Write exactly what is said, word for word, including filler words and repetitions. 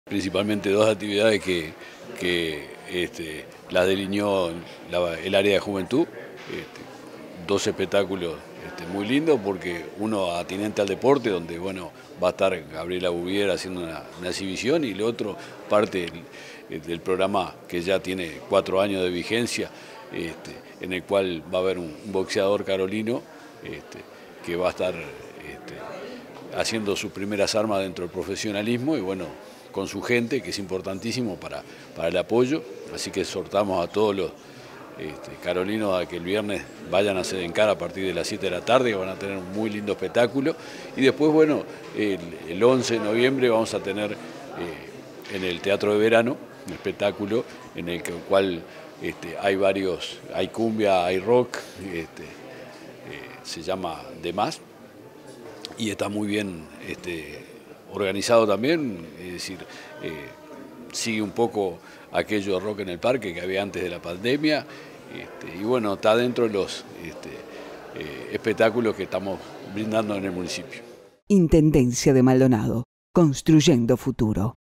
Principalmente dos actividades que, que este, las delineó la, el área de juventud, este, dos espectáculos este, muy lindos, porque uno atinente al deporte, donde bueno, va a estar Gabriela Bouvier haciendo una, una exhibición, y el otro parte del, del programa que ya tiene cuatro años de vigencia, este, en el cual va a haber un, un boxeador carolino este, que va a estar este, haciendo sus primeras armas dentro del profesionalismo, y bueno, con su gente, que es importantísimo para, para el apoyo. Así que exhortamos a todos los este, carolinos a que el viernes vayan a Sedencar a partir de las siete de la tarde, que van a tener un muy lindo espectáculo. Y después, bueno, el, el once de noviembre vamos a tener eh, en el Teatro de Verano un espectáculo en el cual este, hay varios, hay cumbia, hay rock, este, eh, se llama De Más, y está muy bien este, organizado también, es decir, eh, sigue un poco aquello de Rock en el Parque que había antes de la pandemia, este, y bueno, está dentro de los este, eh, espectáculos que estamos brindando en el municipio. Intendencia de Maldonado, construyendo futuro.